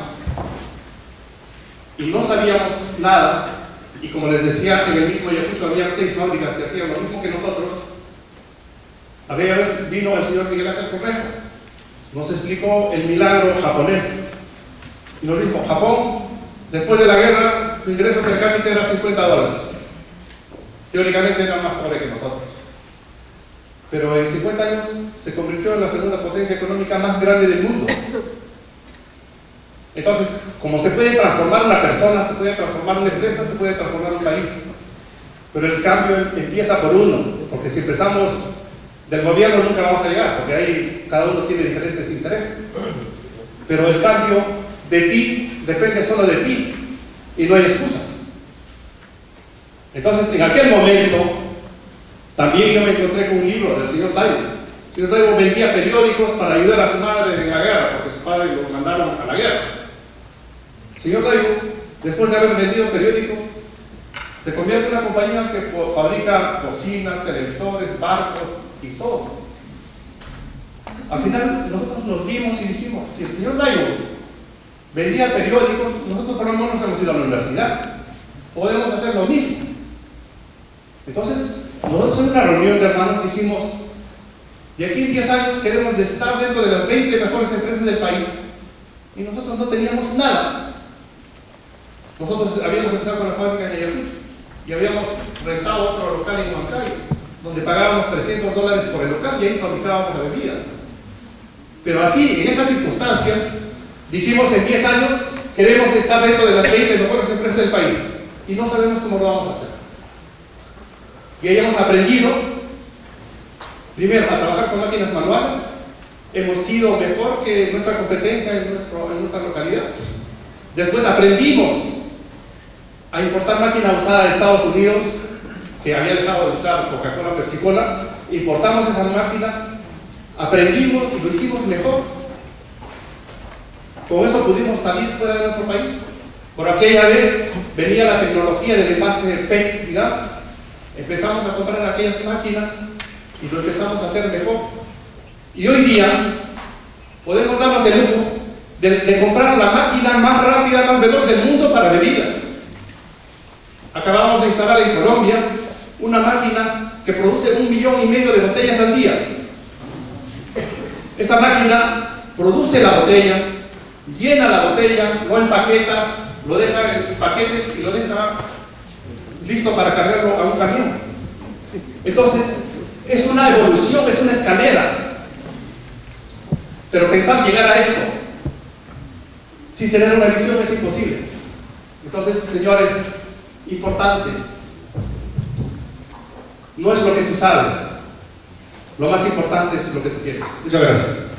y no sabíamos nada, y como les decía, en el mismo Ayacucho había 6 fábricas que hacían lo mismo que nosotros, aquella vez vino el señor Miguel Ángel Correjo, nos explicó el milagro japonés y nos dijo: Japón, después de la guerra, su ingreso per cápita era $50. Teóricamente era más pobre que nosotros, pero en 50 años se convirtió en la segunda potencia económica más grande del mundo. Entonces, como se puede transformar una persona, se puede transformar una empresa, se puede transformar un país, pero el cambio empieza por uno, porque si empezamos del gobierno nunca vamos a llegar, porque ahí cada uno tiene diferentes intereses, pero el cambio de ti depende solo de ti y no hay excusas. Entonces, en aquel momento también yo me encontré con un libro del señor Taibo. El señor Taibo vendía periódicos para ayudar a su madre en la guerra, porque su padre lo mandaron a la guerra. El señor Taibo, después de haber vendido periódicos, se convierte en una compañía que fabrica cocinas, televisores, barcos y todo. Al final nosotros nos vimos y dijimos: si el señor Taibo vendía periódicos, nosotros por lo menos hemos ido a la universidad, podemos hacer lo mismo. Entonces, nosotros en una reunión de hermanos dijimos: de aquí en 10 años queremos estar dentro de las 20 mejores empresas del país. Y nosotros no teníamos nada. Nosotros habíamos empezado con la fábrica en Ayacucho y habíamos rentado otro local en Huancayo, donde pagábamos $300 por el local y ahí fabricábamos la bebida. Pero así, en esas circunstancias, dijimos: en 10 años queremos estar dentro de las 20 mejores empresas del país y no sabemos cómo lo vamos a hacer. Y ahí hemos aprendido, primero, a trabajar con máquinas manuales. Hemos sido mejor que nuestra competencia en nuestra localidad. Después aprendimos a importar máquina usada de Estados Unidos, que había dejado de usar Coca-Cola, Pepsi-Cola. Importamos esas máquinas, aprendimos y lo hicimos mejor. Con eso pudimos salir fuera de nuestro país. Por aquella vez venía la tecnología del envase PET, digamos. Empezamos a comprar aquellas máquinas y lo empezamos a hacer mejor. Y hoy día podemos darnos el lujo de comprar la máquina más rápida, más veloz del mundo para bebidas. Acabamos de instalar en Colombia una máquina que produce 1,5 millones de botellas al día. Esa máquina produce la botella, llena la botella, lo empaqueta, lo deja en sus paquetes y lo deja listo para cargarlo a un camión. Entonces, es una evolución, es una escalera. Pero pensar llegar a esto sin tener una visión es imposible. Entonces, señores, importante, no es lo que tú sabes, lo más importante es lo que tú quieres. Muchas gracias.